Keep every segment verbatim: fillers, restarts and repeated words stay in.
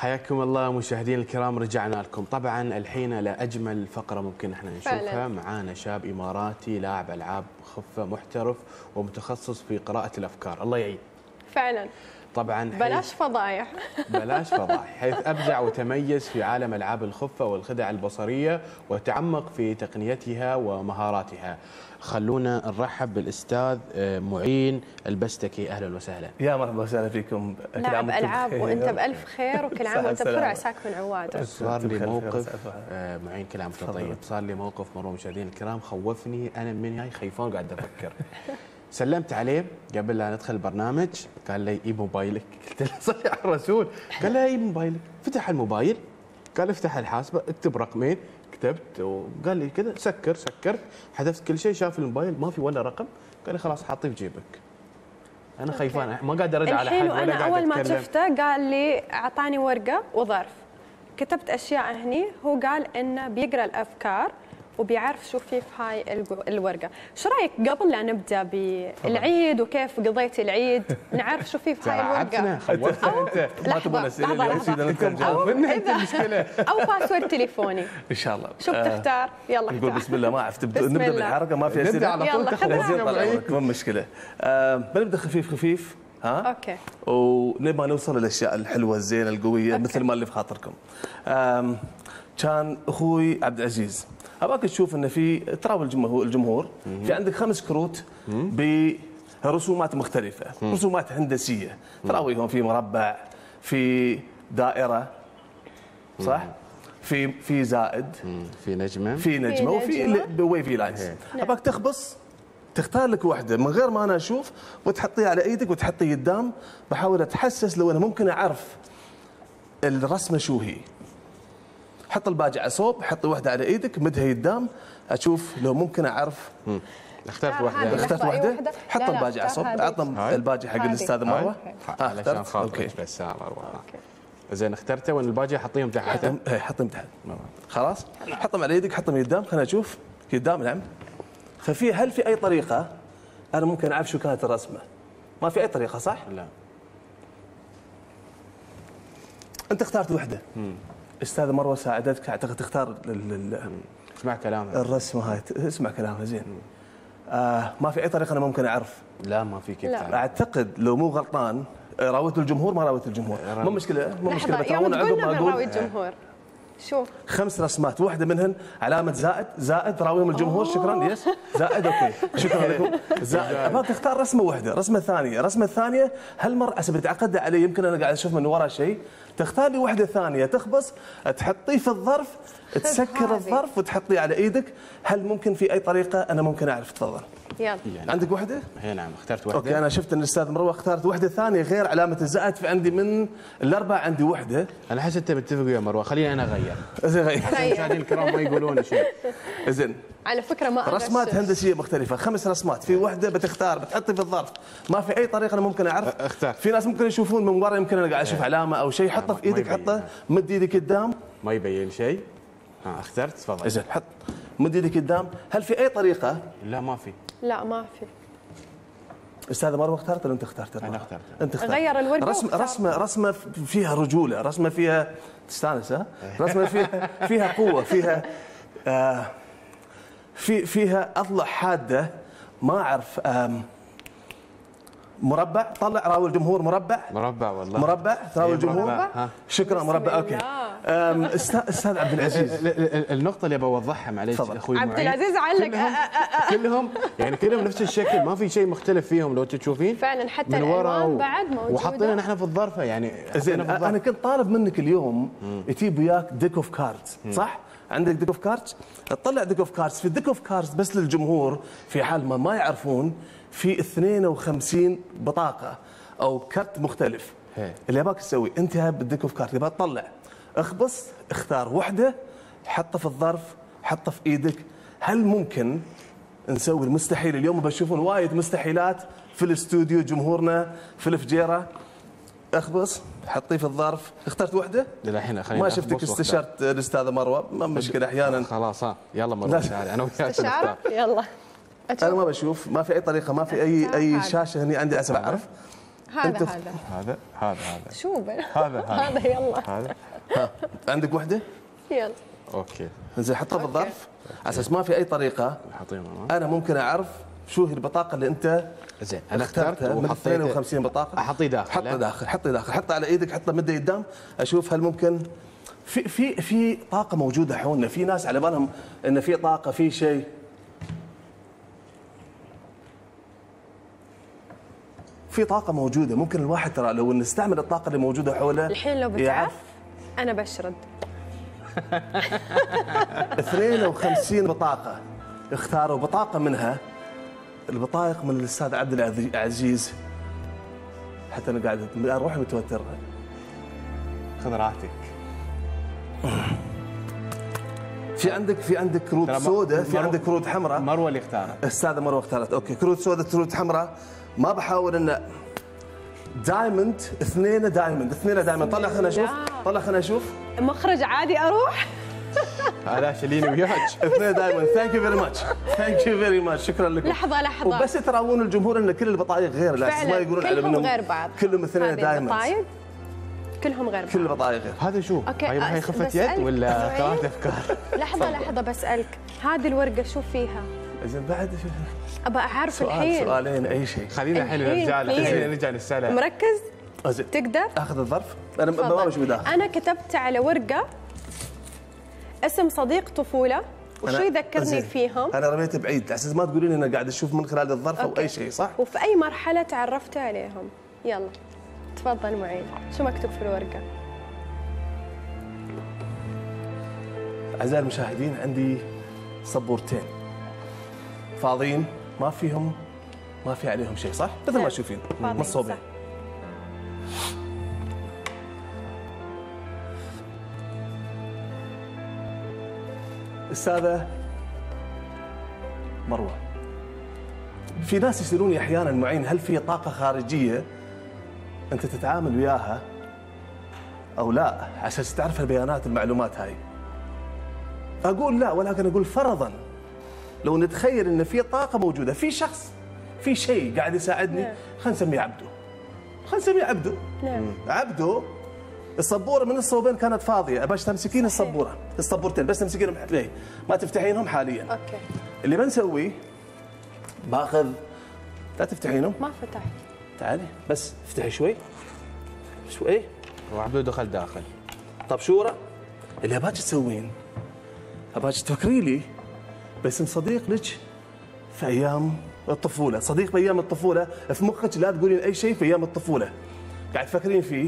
حياكم الله مشاهدينا الكرام، رجعنا لكم. طبعا الحين لأجمل فقرة ممكن احنا نشوفها فعلا. معانا شاب إماراتي لاعب ألعاب خفة محترف ومتخصص في قراءة الأفكار. الله يعين فعلا. طبعا بلاش فضايح بلاش فضايح حيث أبدع وتميز في عالم ألعاب الخفة والخدع البصرية وتعمق في تقنيتها ومهاراتها. خلونا نرحب بالأستاذ معين البستكي. أهلا وسهلا. يا مرحبا وسهلا فيكم. لاعب ألعاب وأنت بألف خير وكل عام وأنت بخير وعساك من عواده. صار لي موقف معين كل عام وأنت طيب. صار لي موقف مرة مشاهدين الكرام خوفني، أنا من هاي خيفان قاعد أفكر. سلمت عليه قبل لا ندخل البرنامج، قال لي اي موبايلك، قلت له صلي على الرسول. قال لي اي موبايلك، فتح الموبايل قال افتح الحاسبه اكتب رقمين، كتبت وقال لي كذا سكر، سكرت حذفت كل شيء، شاف الموبايل ما في ولا رقم، قال لي خلاص حاطيه في جيبك. انا خايفان ما قاعد ارد على حد ولا قاعد اتكلم. اول ما شفته قال لي اعطاني ورقه وظرف كتبت اشياء هني، هو قال انه بيقرا الافكار وبيعرف شو في في هاي الورقه. شو رايك قبل لا نبدا بالعيد وكيف قضيتي العيد نعرف شو في في هاي الورقه؟ خوفتنا انت ما تبون اسئله اليوم سيدنا انت خوفتنا انت المشكله. او باسورد تليفوني ان شاء الله. شو بتختار؟ يلا نقول بسم الله. ما اعرف نبدا بالحركه ما في اسئله. نبدا على طول تاخذ. مو مشكله. بنبدا خفيف خفيف ها؟ اوكي. ونبغى نوصل للاشياء الحلوه الزينه القويه مثل ما اللي في خاطركم. كان اخوي عبد العزيز اباك تشوف ان في تراوي الجمهور الجمهور في عندك خمس كروت برسومات مختلفه، رسومات هندسيه تراويهم في مربع، في دائره، صح؟ في في زائد، في نجمه، في نجمه وفي ويفي لاينز. اباك تخبص تختار لك واحده من غير ما انا اشوف وتحطيها على ايدك وتحطي قدام. بحاول اتحسس لو انا ممكن اعرف الرسمه شو هي. حط الباجع صوب، حطي واحده على ايدك، مدها قدام، اشوف لو ممكن اعرف. اخترت واحده. اخترت واحده، حط الباجع صوب، اعطهم الباجع حق الاستاذ مروه. علشان خاطرك بس مروه. زين اخترته وين الباجع حطيهم تحت؟ اي حطهم تحت. خلاص حطهم على ايدك، حطهم قدام، خلينا نشوف قدام. نعم. ففي هل في اي طريقه انا ممكن اعرف شو كانت الرسمه؟ ما في اي طريقه صح؟ لا. انت اخترت وحده. استاذ مروه ساعدتك اعتقد تختار اسمع كلامها الرسمه هاي، اسمع كلامها زين. آه ما في اي طريقه انا ممكن اعرف. لا ما في كيف تعرف. اعتقد لو مو غلطان راوت الجمهور ما راوت الجمهور. مو مشكله مو مشكله بتراوون عقب ما اقول. راوي الجمهور شو؟ خمس رسمات، واحده منهن علامه زائد، زائد راويهم الجمهور. شكرا. يس زائد. اوكي شكرا لكم. زائد. ابغاك تختار رسمه واحده، رسمه ثانيه، الرسمه الثانيه هالمره حسب تعقدها علي، يمكن انا قاعد اشوف من ورا شيء. تختار لي واحده ثانيه، تخبص تحطيه في الظرف، تسكر الظرف وتحطيه على ايدك. هل ممكن في اي طريقه انا ممكن اعرف؟ تفضل. يلا. عندك واحده؟ اي نعم اخترت واحده. اوكي انا شفت ان الاستاذ مروه اختارت واحده ثانيه غير علامه الزائد، فعندي من الاربع عندي واحده. انا احس انت متفق ويا مروه، خليني انا اغير. زين غير. المشاهدين الكرام ما يقولون شيء. زين. على فكره ما رسمات هندسيه مختلفه، خمس رسمات، في واحده بتختار بتحطي في الظرف. ما في اي طريقه انا ممكن اعرف. اختار. في ناس ممكن يشوفون من ورا، يمكن انا قاعد اشوف علامه او شيء. حطه في ايدك، حطه مد ايدك قدام. ما يبين شيء. ها اخترت تفضل. زين حط مد ايدك قدام. هل في اي طريقه؟ لا ما في. لا ما في. استاذ مروه اخترت ولا انت اخترت؟ انا اخترت. انت اخترت. غير الورقه. رسمه رسمه رسمه فيها رجوله، رسمه فيها تستانس. ها رسمه فيها فيها قوه، فيها آه في فيها اضلع حاده. ما اعرف. مربع. طلع راوي الجمهور مربع. مربع والله. مربع راوي الجمهور. شكرا مربع. اوكي. استاذ عبد العزيز النقطه اللي بوضحها معليش اخوي عبد العزيز علق كلهم يعني كلهم نفس الشكل، ما في شيء مختلف فيهم لو تشوفين فعلا. حتى الالوان بعد موجوده وحطينا نحن في الظرفه. يعني زين انا كنت طالب منك اليوم تجيب وياك ديك اوف كاردز، صح؟ عندك ديك اوف كاردز؟ تطلع ديك اوف كاردز. في الديك اوف كاردز بس للجمهور في حال ما ما يعرفون في اثنين وخمسين بطاقه او كرت مختلف. هي. اللي ابغاك تسوي انت بالديك اوف كارت، يبغى تطلع اخبص اختار واحده، حطها في الظرف، حطها في ايدك. هل ممكن نسوي المستحيل اليوم؟ بشوفون وايد مستحيلات في الاستوديو، جمهورنا في الفجيره. اخبص حطيه في الظرف. اخترت واحده؟ للحين ما شفتك استشرت الاستاذه مروه. ما مشكله احيانا. خلاص ها يلا مروه تعالي انا وياك استشاره. يلا انا ما بشوف، ما في اي طريقه، ما في اي اي شاشه هني عندي عشان اعرف. هذا أنت- هذا هذا هذا هذا شو ب- هذا هذا هذا يلا هذا ها عندك وحده؟ يلا. اوكي. زين حطها أوكي. بالظرف على اساس ما في اي طريقه حاطين انا ممكن اعرف شو هي البطاقه اللي انت زين انا اخترت اخترتها من وحطيت اثنين وخمسين بطاقه. احطيه داخل حطه ها؟ داخل حطه داخل حطه على ايدك حطه مده قدام اشوف هل ممكن في في في طاقه موجوده حولنا. في ناس على بالهم ان في طاقه في شيء. في طاقه موجوده ممكن الواحد ترى لو نستعمل الطاقه اللي موجوده حوله الحين لو يعرف. بتعرف انا بشرد. اثنين وخمسين بطاقة اختاروا بطاقة منها البطايق من الأستاذ عبد العزيز. حتى أنا قاعد أروح متوتر. خذ راحتك. في عندك في عندك كروت ترى م- سوداء في مروة- عندك كروت حمراء. مروه اللي اختارها. أستاذة مروة اختارت أوكي كروت سوداء كروت حمراء. ما بحاول إن دايموند اثنين دايموند اثنين دايموند. طلع خلينا نشوف طلع خلينا نشوف مخرج عادي اروح. هذا شيليني وياك. اثنين دايموند. ثانك يو فيري ماتش ثانك يو فيري ماتش شكرا لكم. لحظة لحظة. وبس تراوون الجمهور ان كل البطايق غير لا فعلا ما يقولون على كلهم منهم غير بعض. كلهم اثنين هذه دايموند. البطايق كلهم غير بعض. كل البطايق غير. هذا شو؟ أوكي، هاي هاي أس- خفة بسألك يد ولا نوعين؟ قراءة افكار؟ لحظة لحظة بسألك هذه الورقة شو فيها؟ زين بعد أبى أعرف سؤال الحين. سؤالين اي شيء. خلينا الحين الحين نرجع له فين؟ خلينا نرجع نسأله. مركز؟ زين تقدر؟ اخذ الظرف انا ما تفضل. بشوف داخل. أنا كتبت على ورقة اسم صديق طفولة وشو أنا- يذكرني زين. فيهم. انا رميت بعيد على اساس ما تقولين انا قاعد اشوف من خلال الظرف او أوكي. اي شيء صح؟ وفي أي مرحلة تعرفت عليهم؟ يلا تفضل معين. شو مكتوب في الورقة؟ اعزائي المشاهدين عندي سبورتين فاضيين ما فيهم ما في عليهم شيء صح؟ مثل ما لا. تشوفين فاضيين، مصوبين. صح. استاذه مروه في ناس يسالوني احيانا معين هل في طاقه خارجيه انت تتعامل وياها او لا على اساس تعرف البيانات المعلومات هاي. اقول لا ولكن اقول فرضا لو نتخيل ان في طاقه موجوده في شخص في شيء قاعد يساعدني نعم. خلينا نسميه عبده خلينا نسميه عبده نعم. عبده السبوره من الصوبين كانت فاضيه اباش تمسكين السبوره السبورتين بس تمسكينهم ليه ما تفتحينهم حاليا. أوكي اللي بنسويه باخذ لا تفتحينهم ما فتحت. تعالي بس افتحي شوي شوي. وعبده دخل داخل. طب شورى اللي اباك تسوين اباك تفكري لي باسم صديق لك في ايام الطفوله صديق بايام الطفوله في مخك لا تقولين اي شيء في ايام الطفوله قاعد تفكرين فيه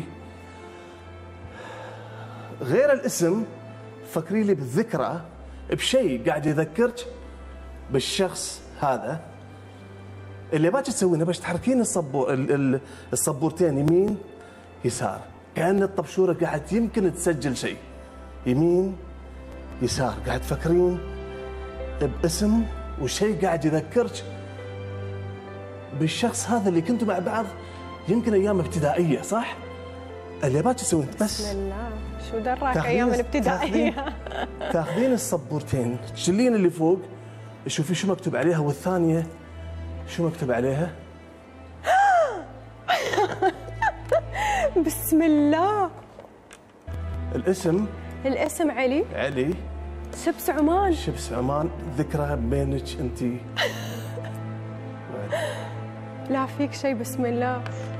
غير الاسم فكري لي بالذكرى بشيء قاعد يذكرك بالشخص هذا. اللي باك تسوينه باش تحركين الصبور ال- ال- الصبورتين يمين يسار كأن الطبشوره قاعد يمكن تسجل شيء يمين يسار قاعد تفكرين باسم وشيء قاعد يذكرك بالشخص هذا اللي كنتوا مع بعض يمكن ايام ابتدائيه صح؟ اللي باك تسوين بس بسم الله شو دراك تاخذين- أيام الابتدائية. تاخذين- تاخذين السبورتين تشيلين اللي فوق شوفي شو مكتوب عليها والثانيه شو مكتوب عليها؟ بسم الله. الاسم الاسم علي علي شبس عمان. شبس عمان ذكرى بينك انت لا فيك شيء بسم الله.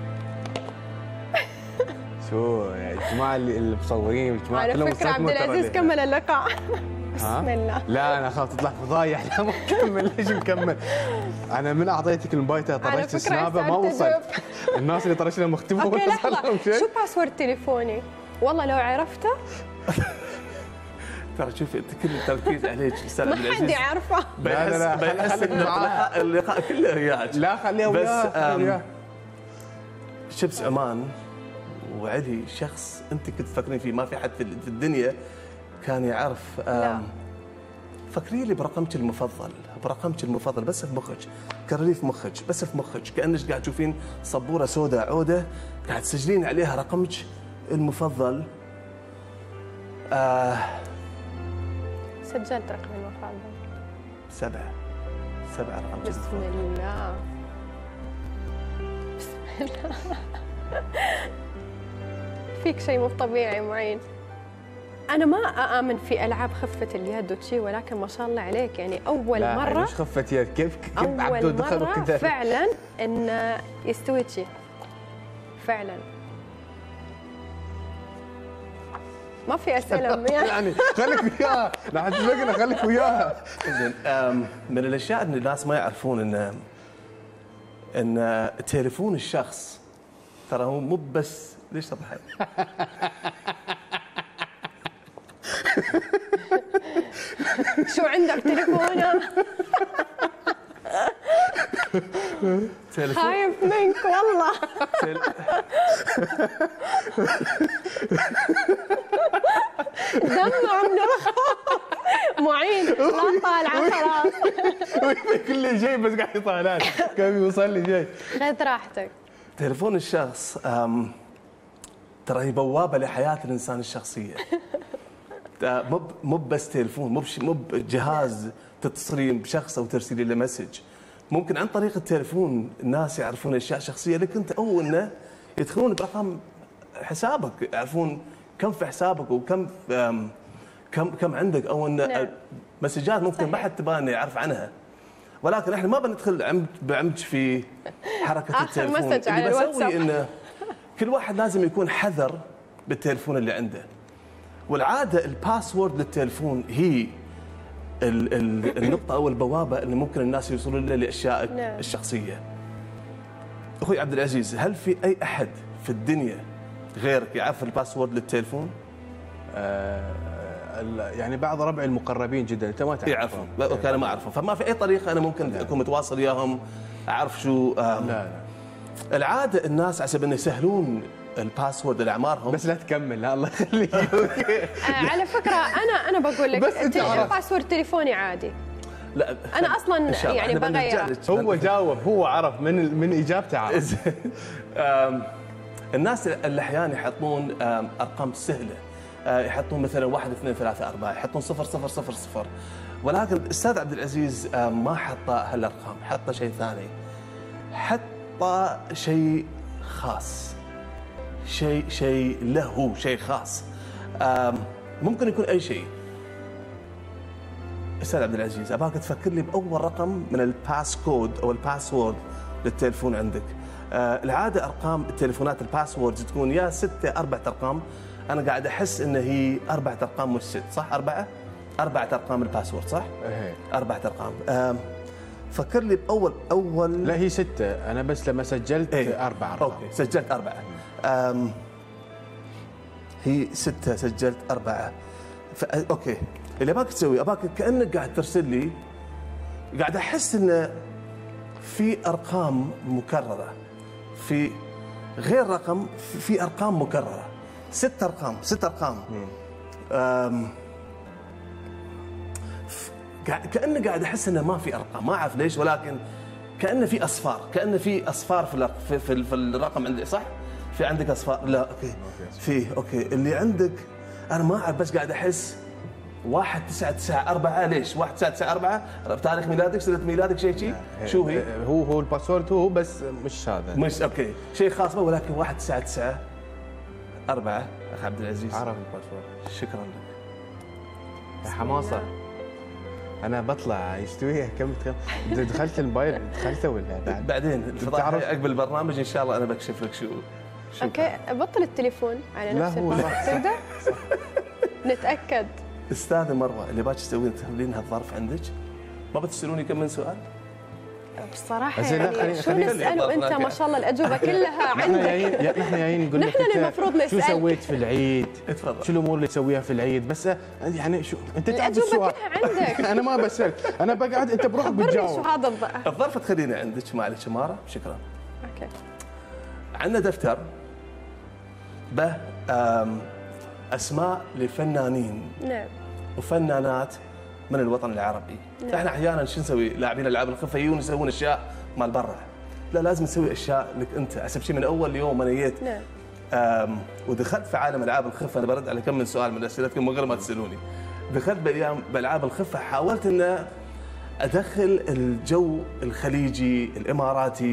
شو يا جماعه اللي اللي مصورين والجماعه على كلهم فكرة عبد صدموا ترى العزيز ليه. كمل اللقاء. ها؟ بسم الله. لا انا خاف تطلع فضايح لا ما نكمل ليش نكمل؟ انا من اعطيتك الموبايل على طرشت فكرة سنابه ما هسه وصلت. الناس اللي طرشنا مختبه اوكي ولا صار لحظة لهم شيء. شو باسورد تليفوني؟ والله لو عرفته ترى شوفي انت كل التركيز عليك استاذ ما عبد حد العزيز يعرفه. لا، لا، لا، بيحس خليك ان معاه. اللقاء اللقاء كله وياك لا خليها بس، وياه خليها آم، وياه. شبس عمان وعلي شخص انت كنت تفكرين فيه ما في حد في في الدنيا كان يعرف. آم، لا. فكري لي برقمك المفضل برقمك المفضل بس في مخك كرريه في مخك بس في مخك كانك قاعد تشوفين سبوره سوداء عوده قاعد تسجلين عليها رقمك المفضل. آه سجلت رقم المفضل. سبعه سبعه رقمك بسم الله. بسم الله. فيك شيء مو طبيعي معين. انا ما اامن في العاب خفه اليد وشي، ولكن ما شاء الله عليك يعني اول لا مره مش خفه يد، كيف كيف اول عبدو دخل مره وكذا فعلا انه يستوي شي فعلا. ما في اسئله يعني خليك وياها، راح تسبقنا، خليك وياها. زين، من الاشياء اللي الناس ما يعرفون ان ان تليفون الشخص ترى هو مو بس. ليش تضحك؟ شو عندك تليفونه؟ خايف منك والله. دمع من الخوف. معين لا طالعه خلاص. كل شيء بس قاعد يطالع، كيف يوصل لي شيء. خذ راحتك. تليفون الشخص ترى هي بوابه لحياه الانسان الشخصيه. مو مو بس تليفون، مو مو بجهاز تتصلين بشخص او ترسلي له مسج. ممكن عن طريق التليفون الناس يعرفون اشياء شخصيه لك انت، او انه يدخلون برقم حسابك، يعرفون كم في حسابك وكم كم كم عندك، او ان نعم. مسجات ممكن ما حد تبغى انه يعرف عنها. ولكن احنا ما بندخل عمد بعمج في حركه آخر التليفون. مسج على اللي الواتساب. بسوي انه كل واحد لازم يكون حذر بالتليفون اللي عنده. والعاده الباسورد للتليفون هي ال ال النقطة أو البوابة اللي ممكن الناس يوصلون لها لأشيائك نعم. الشخصية. أخوي عبد العزيز، هل في أي أحد في الدنيا غيرك يعرف الباسورد للتليفون؟ آه يعني بعض ربعي المقربين جدا انت ما تعرف. يعرفون، اوكي انا ما اعرفهم، فما في اي طريقة انا ممكن لا. اكون متواصل وياهم اعرف شو. لا لا العادة الناس عشان انه يسهلون الباسورد لاعمارهم. بس لا تكمل، لا الله يخليك. على فكره انا انا بقول لك بس انت باسورد تليفوني عادي. لا انا اصلا يعني بغيره. هو جاوب، هو عرف من من اجابته عرف. الناس اللي احيانا يحطون ارقام سهله، يحطون مثلا واحد اثنين ثلاثة أربعة، يحطون صفر صفر صفر صفر، ولكن الاستاذ عبد العزيز ما حط هالارقام، حط شيء ثاني، حط شيء خاص، شيء شيء له، شيء خاص، ممكن يكون اي شيء. استاذ عبد العزيز اباك تفكر لي باول رقم من الباس كود او الباسورد للتليفون عندك. العاده ارقام التليفونات الباسوردز تكون يا ستة اربعة ارقام، انا قاعد احس ان هي اربعة ارقام مش ست، صح؟ اربعه؟ اربعه ارقام الباسورد صح؟ ايه اربعه ارقام. فكر لي باول اول. لا هي ستة، انا بس لما سجلت ايه؟ اربع ارقام. اوكي سجلت اربعه. أم هي ستة سجلت اربعه. اوكي اللي اباك تسوي، اباك كانك قاعد ترسل لي، قاعد احس انه في ارقام مكرره، في غير رقم، في ارقام مكرره، ست ارقام، ست ارقام. أم كأنه قاعد احس انه ما في ارقام، ما اعرف ليش، ولكن كأنه في اصفار، كأنه في اصفار في في, في, في الرقم عندي، صح؟ في عندك اصفار؟ لا اوكي في اوكي اللي عندك انا ما اعرف، بس قاعد احس واحد تسعة تسعة أربعة. ليش؟ واحد تسعة تسعة أربعة تاريخ ميلادك، سنة ميلادك، شيء شيء شو هي؟ هو هو الباسورد هو، بس مش هذا، مش اوكي شيء خاص، ولكن واحد تسعة تسعة أربعة. اخ عبد العزيز عرف الباسورد. شكرا لك يا حماصة. انا بطلع يستويها كم دخلت الموبايل دخلته ولا بعد؟ بعدين تعرف عقب البرنامج ان شاء الله انا بكشف لك شو. اوكي بطل التليفون على نفس الباسورد تقدر؟ نتاكد. استاذه مروه اللي باك تسوين تخلين هالظرف عندك؟ ما بتسالوني كم من سؤال؟ بصراحه يعني شو نسال وانت ما شاء الله الاجوبه كلها عندك. نحن جايين نقول لك نحن المفروض نسال شو سويت في العيد؟ اتفضل. شو الامور اللي تسويها في العيد؟ بس يعني شو انت تعرف السؤال كلها عندك. انا ما بسالك، انا بقعد انت بروحك بتجاوب. شو هذا الظرف تخليني عندك معلش شماره، شكرا. اوكي. عندنا دفتر به اسماء لفنانين نعم وفنانات من الوطن العربي. نعم. احنا احيانا شو نسوي؟ لاعبين العاب الخفه يجون يسوون اشياء مال برا، لا لازم نسوي اشياء لك انت. حسب شيء من اول يوم انا جيت نعم ودخلت في عالم العاب الخفه، انا برد على كم من سؤال من اسئلتكم من غير ما تسالوني. دخلت بايام بالعاب الخفه، حاولت ان ادخل الجو الخليجي الاماراتي نعم.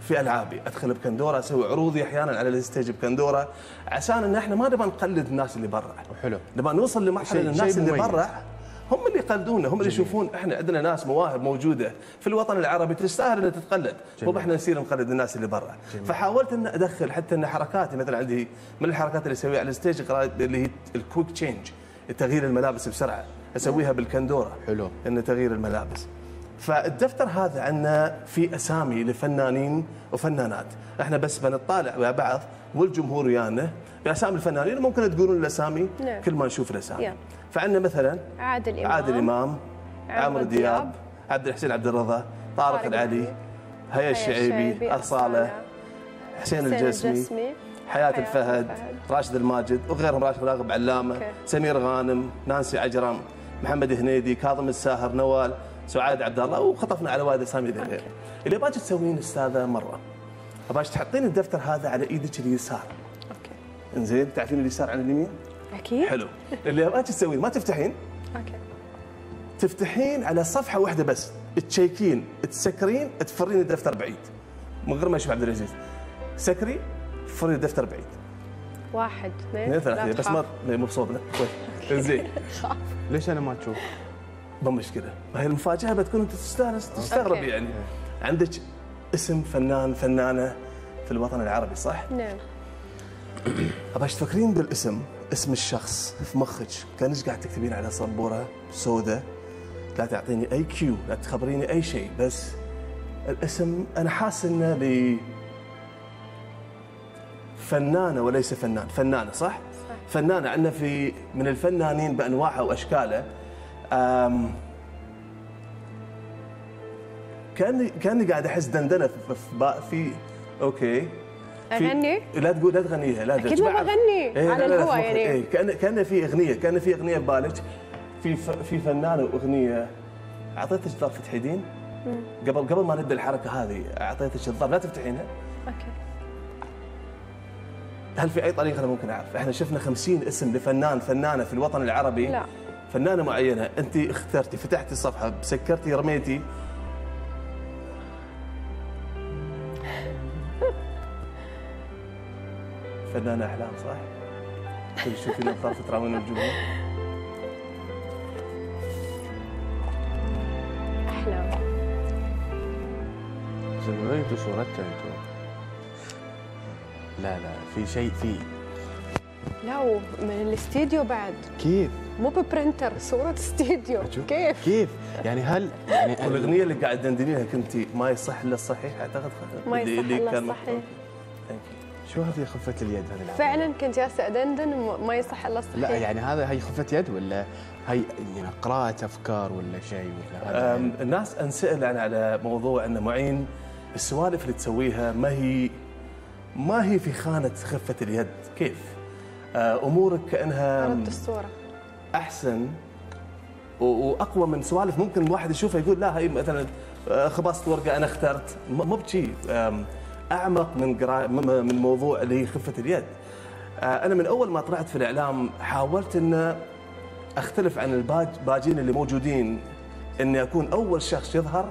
في العابي، ادخل بكندوره، اسوي عروضي احيانا على الستيج بكندوره، عشان ان احنا ما نبغى نقلد الناس اللي برا. حلو. نبغى نوصل لمرحله شيء الناس شيء اللي مميز. برا هم اللي يقلدونا، هم اللي يشوفون احنا عندنا ناس مواهب موجوده في الوطن العربي تستاهل ان تتقلد، مو احنا نصير نقلد الناس اللي برا. فحاولت ان ادخل حتى ان حركاتي، مثلا عندي من الحركات اللي اسويها على الستيج اللي هي الكويك تشينج، تغيير الملابس بسرعه، اسويها بالكندوره. حلو. ان تغيير الملابس. فالدفتر هذا عندنا في اسامي لفنانين وفنانات، احنا بس بنطالع مع بعض والجمهور ويانا باسامي الفنانين، ممكن تقولون الاسامي نعم. كل ما نشوف الاسامي. يلا. فعندنا مثلا عادل امام، عادل امام، عمرو دياب، دياب، عبد الحسين عبد الرضا، طارق طارق العلي، العلي، هيا الشعيبي، أرصالة، حسين الجسمي، الجسمي، حياة حياة الفهد، الفهد، راشد الماجد وغيرهم، راشد راغب علامة، أوكي. سمير غانم، نانسي عجرم، محمد هنيدي، كاظم الساهر، نوال، سعاد عبد الله، وخطفنا على وايد اسامي غير. اللي باجي تسوين استاذه مره، اباش تحطين الدفتر هذا على ايدك اليسار. اوكي. انزين، تعرفين اليسار عن اليمين؟ اكيد. حلو. اللي اباك تسوين ما تفتحين، اوكي. تفتحين على صفحه واحده بس، تشيكين، تسكرين، تفرين الدفتر بعيد من غير ما يشوف عبد العزيز. سكري، فري الدفتر بعيد. واحد اثنين اثنين ثلاثة، بس ما مو بصوبنا. انزين. ليش انا ما تشوف؟ مو مشكله، ما هي المفاجاه بتكون انت تستانس تستغرب. أوكي. يعني عندك اسم فنان فنانه في الوطن العربي، صح؟ نعم. اباش تفكرين بالاسم، اسم الشخص في مخك كانك قاعد تكتبين على سبوره سوداء، لا تعطيني اي كيو، لا تخبريني اي شيء، بس الاسم انا حاسس انه ل فنانه وليس فنان، فنانه، صح؟ صح. فنانه عندنا في من الفنانين بانواعه واشكاله. أم كاني كاني قاعد احس دندنه في في, في اوكي. اغني؟ لا تقول، لا تغنيها، لا اكيد ما بغني إيه على الهواء يعني. إيه كان كان في اغنيه، كان في اغنيه ببالك، في ف... في فنانه واغنيه. اعطيتك ظرف تحيدين؟ قبل قبل ما نبدا الحركه هذه اعطيتك الظرف، لا تفتحينها. اوكي. هل في اي طريقه انا ممكن اعرف؟ احنا شفنا خمسين اسم لفنان فنانه في الوطن العربي. لا. فنانه معينه، انت اخترتي، فتحتي الصفحه، سكرتي، رميتي. فنانه احلام، صح؟ كل تشوفين الظرف تراوين الجمهور. احلام. زين انتوا صورتها انتوا؟ لا لا في شيء في. لا من الاستديو بعد، كيف؟ مو ببرنتر، صورة استديو. كيف؟ كيف؟ يعني هل يعني والاغنيه اللي قاعد تدندنيها كنت ما يصح الا الصحيح، اعتقد ما يصح اللي إلا كان الصحيح. شو هذه خفة اليد هذه؟ فعلا كنت جالسه ادندن، ما يصح الا الصحيح. لا يعني هذا هي خفة يد ولا هي يعني قراءة افكار ولا شيء ولا هذا؟ أم، الناس انسال عن على موضوع ان معين السوالف اللي تسويها ما هي ما هي في خانه خفه اليد، كيف؟ آه، امورك كانها ردت الصوره احسن و- واقوى من سوالف ممكن الواحد يشوفها يقول لا هي مثلا آه، خبصت ورقه انا اخترت، م- مو بشي. آم، اعمق من قرا... م- من موضوع اللي هي خفه اليد. آه، انا من اول ما طلعت في الاعلام حاولت ان اختلف عن الباجين اللي موجودين، اني اكون اول شخص يظهر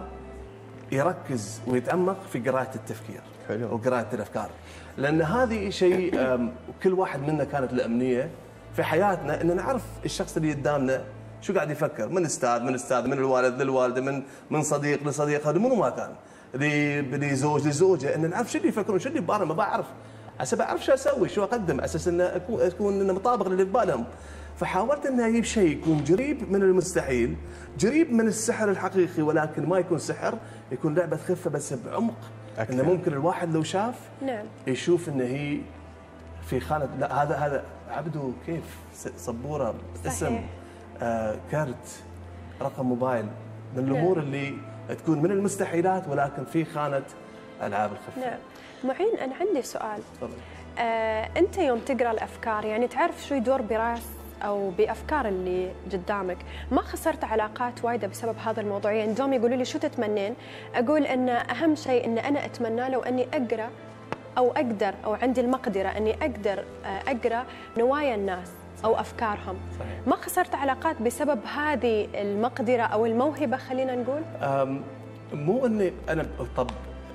يركز ويتعمق في قراءه التفكير. حلو. وقراءه الافكار، لان هذه شيء آم، كل واحد منا كانت الامنيه في حياتنا ان نعرف الشخص اللي قدامنا شو قاعد يفكر، من استاذ من استاذ من الوالد للوالده، من من صديق لصديق، هذا منو ما كان، لزوج لزوجه، ان نعرف شو اللي يفكرون، شو اللي ببالهم، ما بعرف عشان بعرف شو اسوي، شو اقدم، على اساس ان اكون اكون إنه مطابق للي ببالهم. فحاولت ان اجيب شيء يكون قريب من المستحيل، قريب من السحر الحقيقي، ولكن ما يكون سحر، يكون لعبه خفه بس بعمق، أكثر. انه ممكن الواحد لو شاف نعم. يشوف ان هي في خانه، لا هذا هذا عبده كيف س- سبوره، اسم، صحيح. آه كرت، رقم موبايل، من الامور اللي تكون من المستحيلات ولكن في خانه العاب الخفه. نعم. معين انا عندي سؤال. تفضل. آه، انت يوم تقرا الافكار يعني تعرف شو يدور براس او بافكار اللي قدامك، ما خسرت علاقات وايده بسبب هذا الموضوع؟ يعني دوم يقولوا لي شو تتمنين، اقول ان اهم شيء ان انا اتمنى له اني اقرا او اقدر او عندي المقدره اني اقدر آه، اقرا نوايا الناس او افكارهم. صحيح. ما خسرت علاقات بسبب هذه المقدره او الموهبه، خلينا نقول؟ أم، مو اني انا طب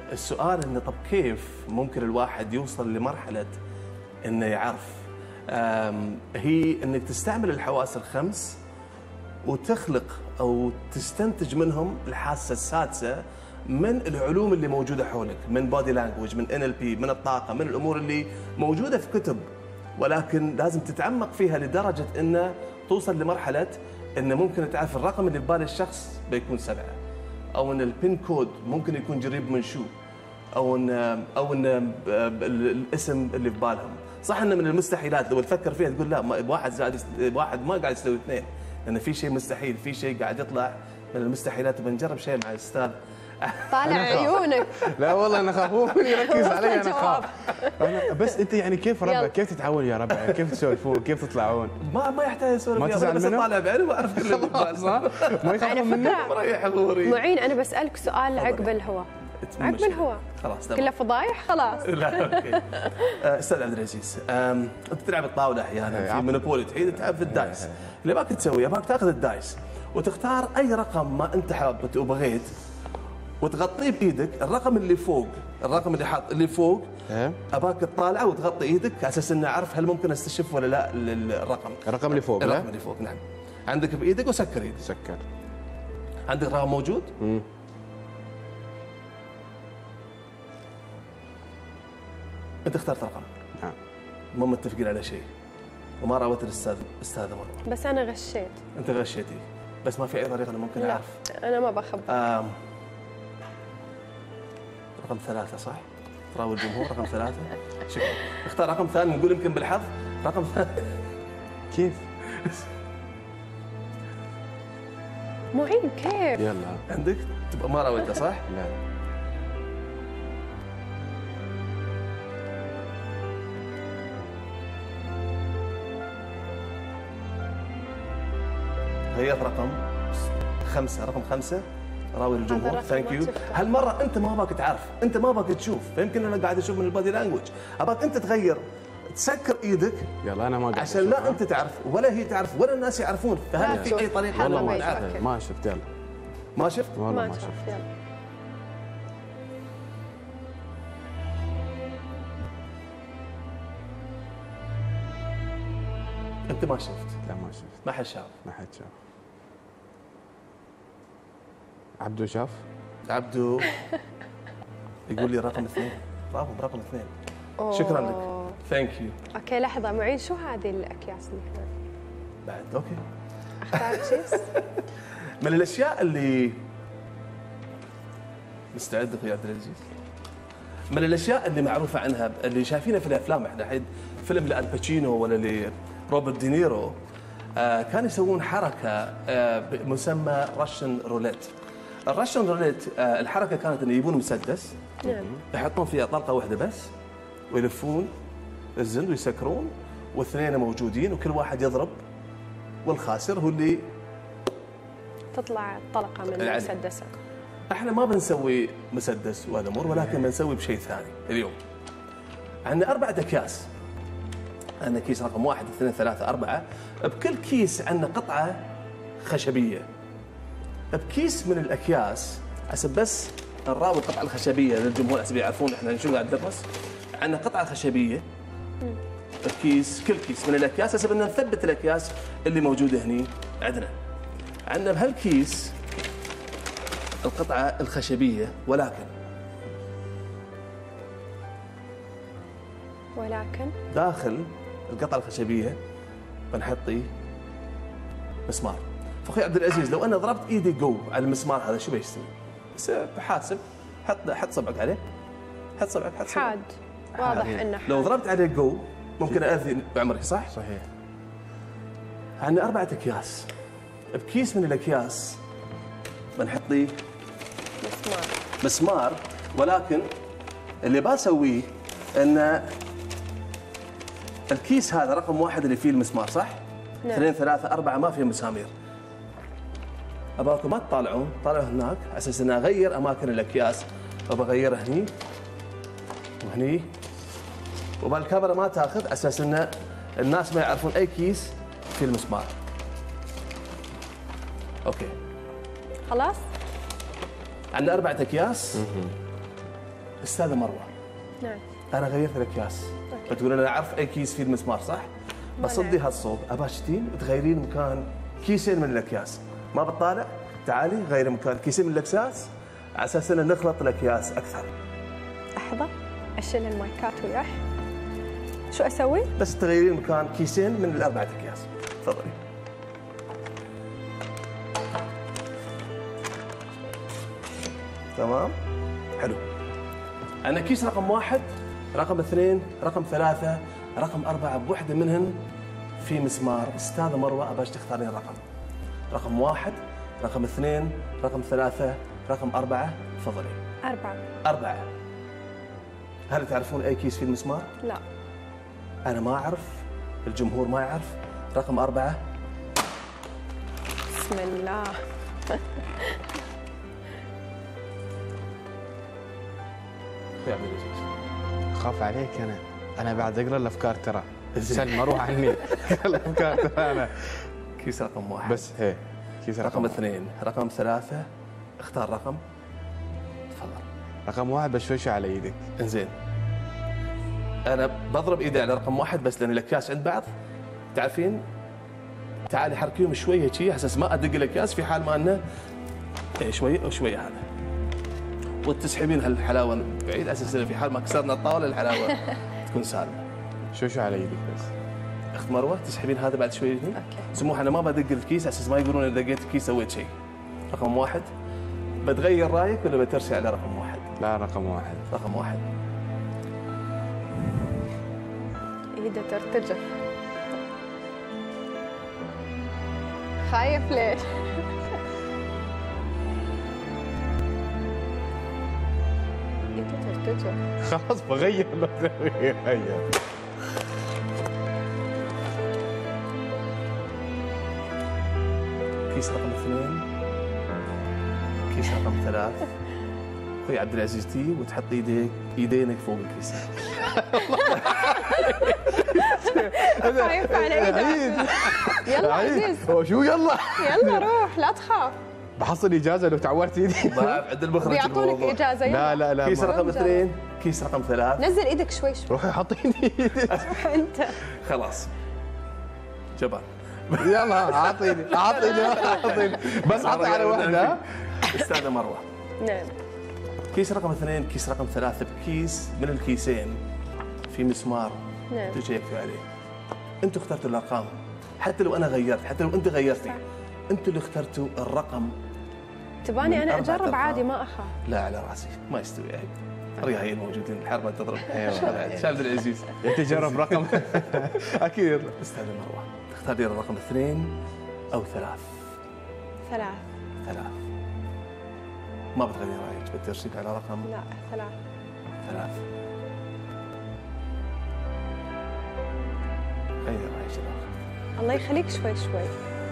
السؤال انه طب كيف ممكن الواحد يوصل لمرحله انه يعرف؟ آم، هي انك تستعمل الحواس الخمس وتخلق او تستنتج منهم الحاسه السادسه من العلوم اللي موجوده حولك، من بودي لانجوج، من ان ال بي، من الطاقه، من الامور اللي موجوده في كتب، ولكن لازم تتعمق فيها لدرجه انه توصل لمرحله انه ممكن تعرف الرقم اللي ببال الشخص بيكون سبعه، او ان البين كود ممكن يكون قريب من شو، او ان او ان الاسم اللي في بالهم. صح انه من المستحيلات لو تفكر فيها تقول لا، ما- واحد زائد يس- واحد ما قاعد يسوي اثنين، لان في شيء مستحيل، في شيء قاعد يطلع من المستحيلات. بنجرب شيء مع الاستاذ. طالع عيونك. لا والله انا اخاف هو يركز علي انا اخاف. أنا بس انت يعني كيف ربع يلا. كيف تتعاون يا ربع يعني كيف تسولفون كيف تطلعون؟ ما ما يحتاج اسولف ما وياه، تزعل بس منه؟ اطالع بعيني واعرف كل اللي ببالي. صح؟ ما على يخافون منك؟ فكره مريح اموري. معين انا بسالك سؤال عقب الهواء. عقب الهواء خلاص كله تمام. فضايح خلاص. لا اوكي. آه، استاذ عبد العزيز، آم، انت تلعب الطاوله احيانا في عفوا. مونوبولي، تحيد تلعب في الدايس. اللي باك تسويه باك تاخذ الدايس وتختار اي رقم ما انت حابب وبغيت وتغطيه بايدك. الرقم اللي فوق، الرقم اللي حاط اللي فوق، إيه. اباك تطالعه وتغطي ايدك على اساس اني اعرف هل ممكن استشف ولا لا ال- الرقم. الرقم اللي فوق لا؟ الرقم اللي فوق نعم. عندك بايدك وسكر ايدك. سكر. عندك رقم موجود؟ مم. انت اخترت رقم، نعم. مو متفقين على شيء وما راوت الاستاذ استاذه مروه. بس انا غشيت. انت غشيتي، بس ما في اي طريقه انا ممكن لا اعرف. انا ما بخبر. آم، رقم ثلاثة صح؟ تراوي الجمهور رقم ثلاثة. شكرا. اختار رقم ثاني نقول يمكن بالحظ. رقم ثاني. كيف؟ معين كيف؟ يلا. عندك تبقى ما راويته صح؟ لا. غيرت رقم خمسة، رقم خمسة راوي الجمهور. الرقم ثانك ما يو. شفته. هالمرة أنت ما باك تعرف، أنت ما باك تشوف، فيمكن أنا قاعد أشوف من البادي لانجوج، أباك أنت تغير، تسكر إيدك يلا انا ما قاعد عشان أشوف، لا ها؟ أنت تعرف ولا هي تعرف ولا الناس يعرفون، فهل لا في تشوف. أي طريقة؟ والله ما ما يشوف. شفت ما شفت يلا ما شفت؟ والله ما ما شفت. شفت يلا. أنت ما شفت، لا ما شفت. ما حد شاف. ما حد شاف. عبدو شاف؟ عبدو يقول لي رقم اثنين. برافو برقم اثنين. أوه. شكرا لك. ثانك يو. اوكي لحظه معين شو هذه الاكياس اللي هنا؟ بعد اوكي. اختار كيس. من الاشياء اللي مستعد اخوي عبد العزيز، من الاشياء اللي معروفه عنها اللي شايفينها في الافلام احنا الحين، فيلم لالباتشينو ولا لروبرت دينيرو، آه كانوا يسوون حركه آه مسمى رشن روليت. الرشن روليت آه الحركه كانت انه يجيبون مسدس نعم. يحطون فيها طلقه واحده بس ويلفون الزند ويسكرون واثنين موجودين وكل واحد يضرب والخاسر هو اللي. تطلع طلقه من العدل. المسدسه. احنا ما بنسوي مسدس والامور ولكن بنسوي بشيء ثاني اليوم. عندنا اربعه اكياس. عندنا كيس رقم واحد اثنين ثلاثه اربعه، بكل كيس عندنا قطعه خشبيه. بكيس من الاكياس حسب بس نراوي القطعه الخشبيه للجمهور حسب يعرفون احنا شو قاعد ندرس. عندنا قطعه خشبيه بكيس، كل كيس من الاكياس حسب ان نثبت الاكياس اللي موجوده هني عندنا. عندنا بهالكيس القطعة الخشبية ولكن ولكن داخل القطعة الخشبية بنحطي مسمار. فأخوي عبد العزيز لو أنا ضربت إيدي جو على المسمار هذا شو بيسوي؟ بس بحاسب، حط حط صبعك عليه، حط صبعك حط صبعك. حاد واضح انه حاد. لو ضربت عليه جو ممكن أذي بعمرك صح؟ صحيح. عندنا أربعة أكياس. بكيس من الأكياس بنحطي مسمار. مسمار ولكن اللي بسويه ان الكيس هذا رقم واحد اللي فيه المسمار صح؟ نعم. اثنين ثلاثة أربعة ما فيه مسامير. أباكم ما تطالعون، طالعوا هناك على أساس أن أغير أماكن الأكياس، وبغيرها هني وهني وبالكاميرا ما تاخذ على أساس أن الناس ما يعرفون أي كيس فيه المسمار. أوكي. خلاص. عندنا أربعة أكياس. استاذه مروه، نعم. انا غيرت الاكياس، بتقول انا اعرف اي كيس فيه المسمار صح؟ بصدي هالصوب اباشتين وتغيرين مكان كيسين من الاكياس، ما بتطالع؟ تعالي غيري مكان كيسين من الاكياس على اساس ان نخلط الاكياس اكثر. لحظه اشيل المايكات وياه. شو اسوي؟ بس تغيرين مكان كيسين من الاربعه اكياس. تفضلي. تمام؟ حلو. أنا كيس رقم واحد، رقم اثنين، رقم ثلاثة، رقم أربعة، بوحدة منهن في مسمار. أستاذة مروة أباش تختارين رقم. رقم واحد، رقم اثنين، رقم ثلاثة، رقم أربعة، تفضلي. أربعة. أربعة. هل تعرفون أي كيس فيه المسمار؟ لا. أنا ما أعرف، الجمهور ما يعرف. رقم أربعة. بسم الله. يا عبد العزيز. خاف عليك انا، انا بعد اقرا الافكار ترى. سلمى روح عني. الافكار ترى انا. كيس رقم واحد. بس هي كيس رقم, رقم اثنين، رقم ثلاثة، اختار رقم. تفضل. رقم واحد بشوشه على ايدك. انزين. انا بضرب ايدي على رقم واحد بس لان الاكياس عند بعض. تعرفين؟ تعالي حركيهم شوي هيك على اساس ما ادق الاكياس في حال ما انه إيه شوي وشوي هذا. وتسحبين هالحلاوه من بعيد على اساس في حال ما كسرنا الطاوله الحلاوه تكون سالمه. شوشه على ايدك بس. اخت مروه تسحبين هذا بعد شوي هنا. سموح انا ما بدق الكيس على اساس ما يقولون اذا دقيت الكيس سويت شيء. رقم واحد. بتغير رايك ولا بترسي على رقم واحد؟ لا رقم واحد. رقم واحد. ايده ترتجف. خايف ليش؟ ايده ترتجف. خلاص بغير. بغير. كيس رقم اثنين، كيس رقم ثلاث. اخوي عبد العزيز تي وتحط ايديك ايدينك فوق الكيس. خايف على ايدك. يلا عزيز. شو يلا؟ يلا روح لا تخاف. بحصل اجازه لو تعورت ايدي. عند المخرج بيعطونك اجازه. لا يلا. لا لا. كيس رقم اثنين، كيس رقم ثلاث. نزل ايدك شوي شوي. روحي حطيني ايدك. روح انت. خلاص. جبان. يلا اعطيني اعطيني اعطيني بس اعطي على واحده. استاذه مروه. نعم. كيس رقم اثنين، كيس رقم ثلاثة، بكيس من الكيسين في مسمار. نعم. تجي يكفي عليه. انتم اخترتوا الارقام، حتى لو انا غيرت، حتى لو انت غيرتي، انتم اللي اخترتوا الرقم. تباني انا اجرب عادي ما اخاف. لا على راسي ما يستوي عيب. رياهين موجودين الحربه تضرب. شو عبد العزيز. انت جرب رقم. اكيد. استاذه مروه تختارين الرقم اثنين او ثلاث؟ ثلاث. ثلاث. ما بتغيري رايك، بترسيك على رقم؟ لا ثلاث. ثلاث. غير رايك الاخر. الله يخليك شوي شوي.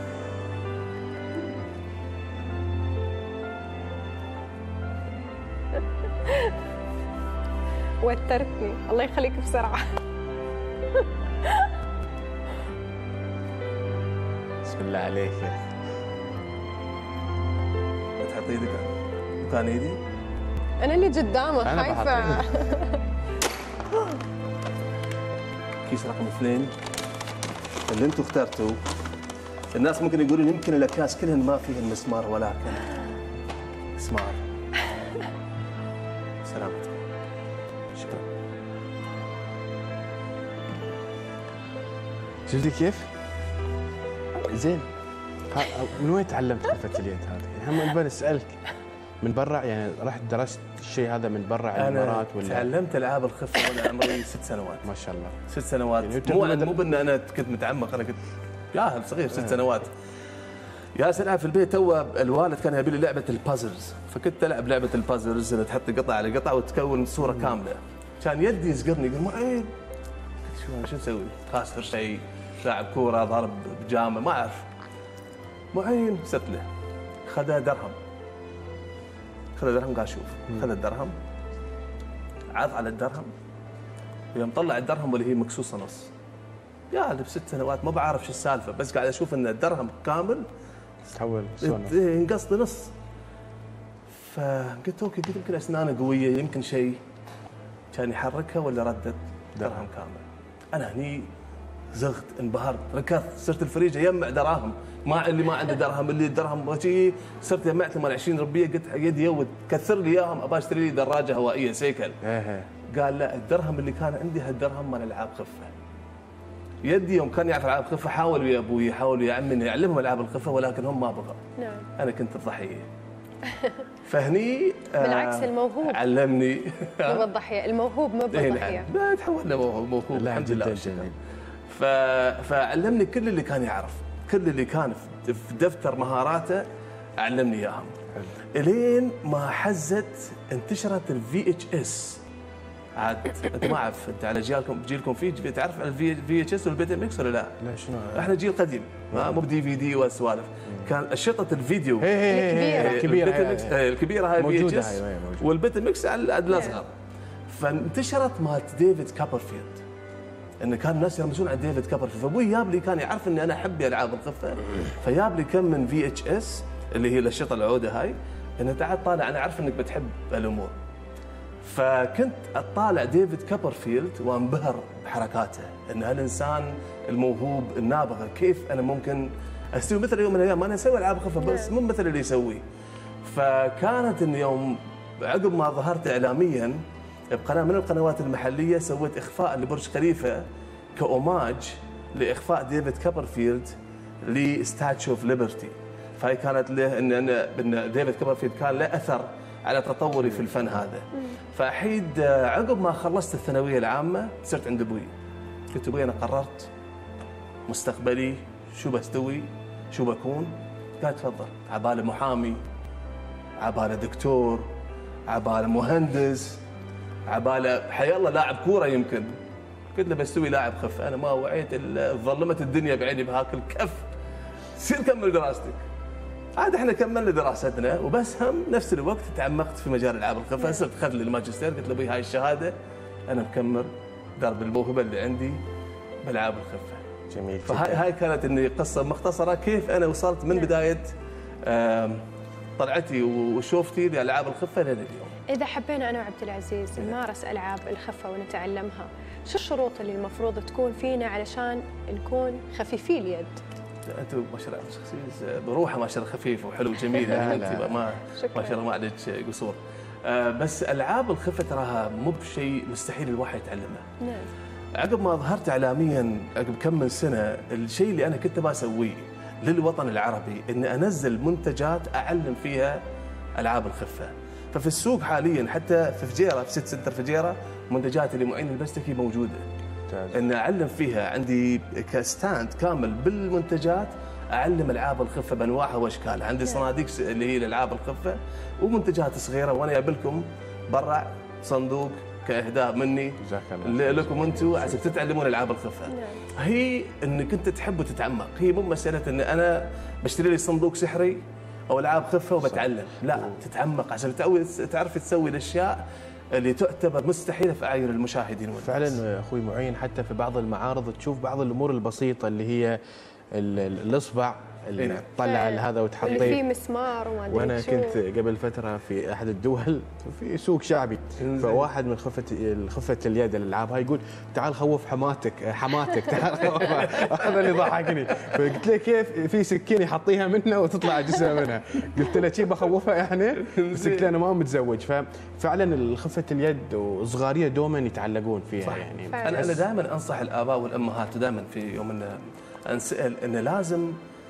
وترتني الله يخليك بسرعة. بسم الله عليك يا اخي. بتحط ايدك مكان ايدي؟ أنا اللي قدامك أنا خايفة. كيس رقم اثنين اللي انتم اخترتوه. الناس ممكن يقولون يمكن الاكياس كلهن ما فيهن مسمار ولكن مسمار. سلامتكم. شكرا. شفتي كيف؟ زين. من وين تعلمت خفة اليد هذه؟ هم نبغى نسألك. من برا يعني رحت درست الشيء هذا من برا على الامارات ولا؟ تعلمت العاب الخفه وانا عمري ست سنوات. ما شاء الله. ست سنوات. يعني مو مو بان انا كنت متعمق، انا كنت جاهل صغير ست سنوات. جالس العب في البيت. تو الوالد كان يبي لي لعبه البازلز، فكنت العب لعبه البازلز اللي تحط قطعه على قطعه وتكون صوره كامله. كان يدي يزقرني يقول معين قلت شو انا شو نسوي؟ خاسر شيء، لاعب كوره، ضارب بجامه، ما اعرف. معين صرت له. خذ درهم. خذ درهم قال شوف، خذ الدرهم عض على الدرهم ويوم طلع الدرهم واللي هي مكسوسه نص. يا اللي بست سنوات ما بعرف شو السالفه، بس قاعد اشوف ان الدرهم كامل تحول سونس. انقص نص. فقلت اوكي، قلت يمكن اسنانه قويه، يمكن شيء. كان يحركها ولا ردت درهم كامل. انا هني زغت، انبهرت، ركضت، صرت الفريج اجمع دراهم، ما اللي ما عنده درهم، اللي درهم شيء، صرت جمعت مال عشرين ربيه، قلت حق يدي يود كثر لي اياهم ابى اشتري لي دراجه هوائيه سيكل. قال لا، الدرهم اللي كان عندي هالدرهم مال العاب خفه. يدي يوم كان يعرف العاب خفه حاول ويا ابوي، حاول ويا عمي انه يعلمهم العاب الخفه، ولكن هم ما بغوا. نعم. انا كنت الضحيه. فهني بالعكس الموهوب علمني مو الضحيه، الموهوب مو بالضحيه. لا تحولنا موهوب، موهوب الحمد لله. ف... فعلمني كل اللي كان يعرف، كل اللي كان في دفتر مهاراته علمني اياهم. الين ما حزت انتشرت الفي اتش اس. عاد انت ما اعرف انت على جيلكم جيلكم في تعرف الفي في اتش اس والبيتا ميكس ولا لا؟ لا شنو؟ احنا جيل قديم مو بدي في دي والسوالف. كان اشرطه الفيديو الكبيره الكبيره الكبيره هاي في اتش اس والبيتا ميكس على الاصغر. فانتشرت مالت ديفيد كوبرفيلد، انه كان الناس يرمزون على ديفيد كوبرفيلد. فابوي جاب لي كان يعرف اني انا احب العاب الخفه، فجاب لي كم من في اتش اس اللي هي الاشرطه العوده هاي، انه تعال طالع انا اعرف انك بتحب الامور. فكنت اطالع ديفيد كوبرفيلد وانبهر بحركاته، ان هالانسان الموهوب النابغه كيف انا ممكن اسوي مثل يوم من الايام. انا اسوي العاب خفه بس مو مثل اللي يسويه. فكانت ان يوم عقب ما ظهرت اعلاميا بقناه من القنوات المحليه، سويت اخفاء لبرج خليفه كاوماج لاخفاء ديفيد كوبرفيلد لستاتشو اوف ليبرتي. فهي كانت له ان ان ديفيد كوبرفيلد كان له اثر على تطوري في الفن هذا. فحيد عقب ما خلصت الثانويه العامه صرت عند ابوي، قلت ابوي انا قررت مستقبلي شو بستوي شو بكون. قال تفضل، عباله محامي، عباله دكتور، عباله مهندس، عباله حي الله لاعب كوره يمكن. قلت له بستوي لاعب خف. انا ما وعيت الا ظلمت الدنيا بعيني بهاك الكف. سير كمل دراستك. عاد احنا كملنا دراستنا، وبس هم نفس الوقت تعمقت في مجال العاب الخفه. صرت اخذت لي الماجستير، قلت له ابوي هاي الشهاده انا مكمل درب الموهبه اللي عندي بالعاب الخفه. جميل. فهاي هاي كانت اني قصه مختصره كيف انا وصلت من بدايه طلعتي وشوفتي لالعاب الخفه لين اليوم. اذا حبينا انا وعبد العزيز نمارس العاب الخفه ونتعلمها، شو الشروط اللي المفروض تكون فينا علشان نكون خفيفي اليد؟ انت ما شاء الله بروحه ما شاء الله خفيف وحلو وجميل. انت ما ما شاء الله ما عليك قصور. بس العاب الخفه تراها مو بشيء مستحيل الواحد يتعلمه. نعم. عقب ما ظهرت اعلاميا عقب كم من سنه، الشيء اللي انا كنت بسويه للوطن العربي اني انزل منتجات اعلم فيها العاب الخفه. ففي السوق حاليا حتى في فجيره في ست سنتر فجيره منتجات اللي معين البستكي موجوده. ان اعلم فيها، عندي كستاند كامل بالمنتجات اعلم العاب الخفه بانواعها واشكالها. عندي صناديق اللي هي الالعاب الخفه ومنتجات صغيره، وانا جايب لكم برع صندوق كاهداء مني لكم انتم عشان تتعلمون العاب الخفه. هي انك انت تحب وتتعمق، هي مو مساله ان انا بشتري لي صندوق سحري او العاب خفه وبتعلم، لا تتعمق عشان تعرف تسوي الاشياء اللي تعتبر مستحيله في اعين المشاهدين والناس. فعلا اخوي معين، حتى في بعض المعارض تشوف بعض الامور البسيطه اللي هي الاصبع اللي نعم. تطلع هذا وتحطيه، اللي فيه مسمار وما ادري. وانا شو. كنت قبل فتره في احد الدول في سوق شعبي، فواحد من خفه خفه اليد الالعاب هاي يقول تعال خوف حماتك حماتك تعال خوفها. هذا اللي ضحكني. فقلت له كيف في سكينه يحطيها منه وتطلع جسمها منها؟ قلت له شي بخوفها يعني؟ بس قلت له انا ما متزوج. ففعلا خفه اليد وصغاريه دوما يتعلقون فيها. صح. يعني انا انا دائما انصح الاباء والامهات، ودائما في يوم ان انسال انه لازم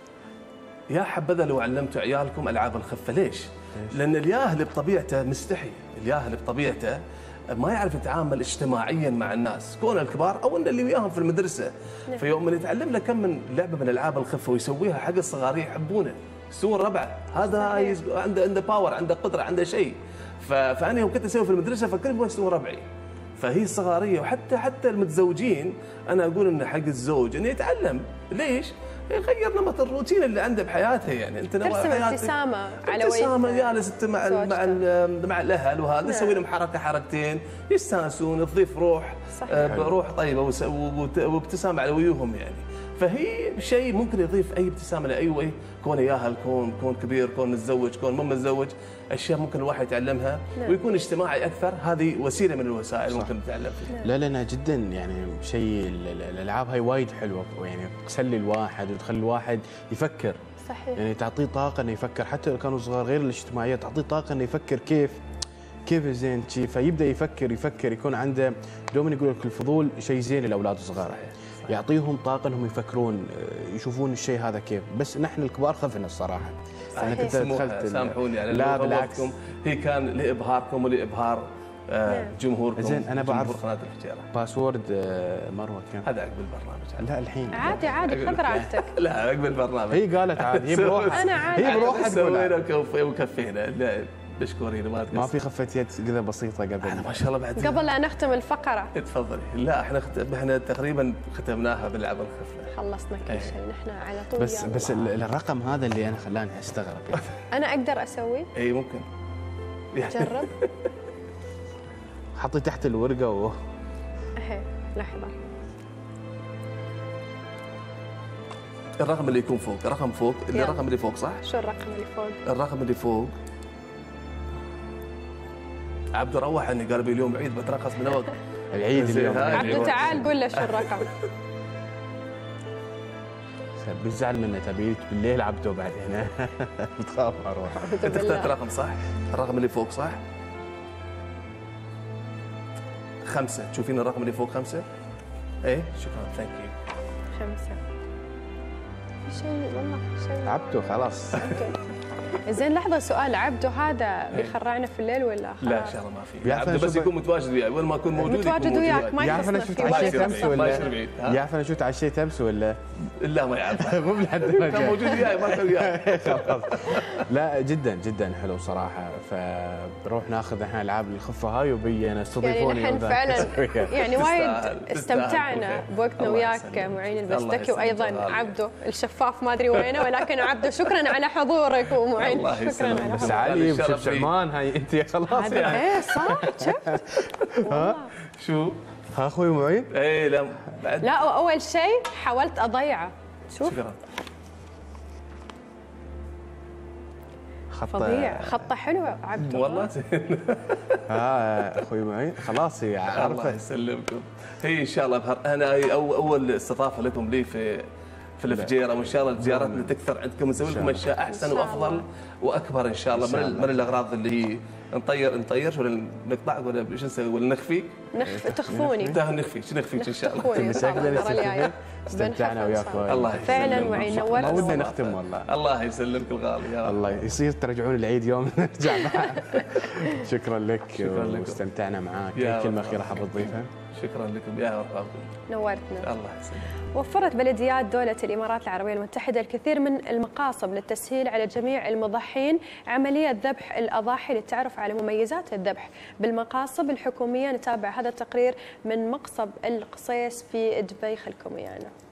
يا حبذا لو علمتوا عيالكم العاب الخفه. ليش؟ لان الياهل بطبيعته مستحي، الياهل بطبيعته ما يعرف يتعامل اجتماعيا مع الناس، كون الكبار او ان اللي وياهم في المدرسه. في يوم من يتعلم له كم من لعبه من العاب الخفه ويسويها حق الصغار يحبونه، يسوون ربعه، هذا عنده عنده باور، عنده قدره، عنده شيء. فانا يوم كنت اسوي في المدرسه فكلهم يسوون ربعي. فهي الصغاريه وحتى حتى المتزوجين انا اقول انه حق الزوج انه يتعلم. ليش؟ يغير نمط الروتين اللي عنده بحياته. يعني انت ترسم ابتسامه على وجهه، ابتسامه جالس انت مع مع مع الاهل وهذا، تسوي لهم حركه حركتين يستانسون، تضيف روح. صحيح. روح طيبه وابتسامه على وجوههم يعني. فهي شيء ممكن يضيف اي ابتسامه لاي وجه، كون ياهل، كون كون كبير، كون متزوج، كون مو متزوج، اشياء ممكن الواحد يتعلمها ويكون اجتماعي اكثر. هذه وسيله من الوسائل صح. ممكن نتعلم فيها. لا لا جدا يعني شيء الالعاب هاي وايد حلوه، يعني تسلي الواحد وتخلي الواحد يفكر. صحيح. يعني تعطيه طاقه انه يفكر، حتى لو كانوا صغار غير الاجتماعيه تعطيه طاقه انه يفكر كيف كيف زين شيء، فيبدا يفكر يفكر يكون عنده دوما يقول لك الفضول شيء زين الاولاد الصغار. يعطيهم طاقه انهم يفكرون يشوفون الشيء هذا كيف، بس نحن الكبار خفنا الصراحه. انا كنت دخلت سامحوني على لا بالعكس، هي كان لابهاركم ولابهار آه جمهوركم. زين انا بعرف قناه الحجيره باسورد آه مروه كان هذا عقب البرنامج. لا الحين عادي عادي خذ راحتك. لا عقب البرنامج هي قالت عادي هي بروحها. انا عادي هي بروحها سوينا وكفينا. لا مشكورين ما ما في خفه يد كذا بسيطه قبل. انا ما شاء الله بعد قبل لا نختم الفقره. تفضلي. لا احنا خت... احنا تقريبا ختمناها باللعب الخفه. خلصنا كل شيء نحن على طول. بس بس الرقم هذا اللي انا خلاني استغرب. انا اقدر اسوي؟ اي ممكن. جرب. حطي تحت الورقه و اهي لحظه. الرقم اللي يكون فوق، الرقم فوق، اللي الرقم اللي فوق صح؟ شو الرقم اللي فوق؟ الرقم اللي فوق عبده روح عني قال بي اليوم عيد بترخص من وقت العيد اليوم. عبده تعال قول له شو الرقم. بتزعل منه تبي بالليل عبده بعد هنا بتخاف اروح. انت اخترت رقم صح؟ الرقم اللي فوق صح؟ خمسة، تشوفين الرقم اللي فوق خمسة؟ ايه شكرا ثانك يو. خمسة. شيء والله شيء. عبده خلاص. زين لحظة سؤال، عبده هذا بيخرعنا في الليل ولا خلاص؟ لا ان شاء الله ما في. عبده بس يكون متواجد وياي، وين ما اكون موجود متواجد وياك ما يعرف انا شو تعشيت امس ولا يعرف انا شو تعشيت امس ولا لا ما يعرف. مو لحد ما كان موجود وياي ما كان وياي. خلاص. لا جدا جدا حلو صراحه، فبروح ناخذ احنا العاب الخفه هاي وبينا استضيفوني. يعني نحن فعلا يعني وايد استمتعنا بوقتنا وياك معين البستكي، وايضا عبده الشفاف ما ادري وينه، ولكن عبده شكرا على حضورك ومعين. شكرا على بس علي وشوف شعمان هاي انت خلاص يعني. ايه صح شفت. ها شو ها اخوي معين؟ ايه لا بعد لا اول شيء حاولت اضيعه. شوف شكرا. خطه فظيع، خطه حلوه عبده والله. ها اخوي معين خلاص هي عارفه. الله يسلمكم. هي ان شاء الله بهر... انا اول استضافه لكم لي في في الفجيره، وان شاء الله زياراتنا تكثر عندكم، نسوي لكم اشياء احسن وافضل واكبر ان شاء الله من من الاغراض اللي هي نطير نطير ولا نقطع ولا ايش نسوي ولا نخفي؟ نخفي تخفوني. لا نخفي شو نخفيك ان شاء الله. شكلنا استمتعنا وياك الله فعلا معين نورت. ما ودنا نختم والله. الله يسلمك الغالي يا رب. الله يصير ترجعون العيد يوم نرجع معك. شكرا لك واستمتعنا معاك. كلمه اخيره حاب تضيفها؟ شكرا لكم يا رب. نورتنا. الله يسلمك. وفرت بلديات دولة الإمارات العربية المتحدة الكثير من المقاصب للتسهيل على جميع المضحين عملية ذبح الأضاحي للتعرف على مميزات الذبح بالمقاصب الحكومية. نتابع هذا التقرير من مقصب القصيص في دبي، خلكم ويانا.